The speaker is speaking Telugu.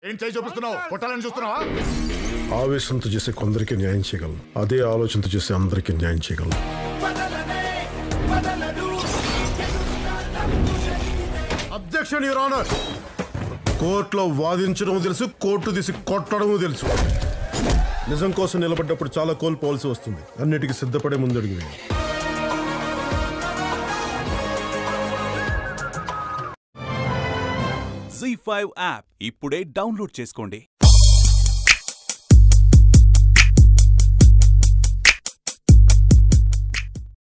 ఏం చేయి చూపిస్తున్నావు? కొట్టాలని చూస్తున్నావా? ఆవేశంతో చేసే కొందరికి న్యాయం చేయగలను, అదే ఆలోచనతో చేసే అందరికీ న్యాయం చేయగలను. Objection your honour. కోర్టులో వాదించడం తెలుసు, కోర్టు తీసి కొట్టడం తెలుసు. నిజం కోసం నిలబడ్డప్పుడు చాలా కోల్పోవాల్సి వస్తుంది. అన్నిటికీ సిద్ధపడే ముందడుగు వేయాలి. ZEE5 యాప్ ఇప్పుడే డౌన్లోడ్ చేసుకోండి.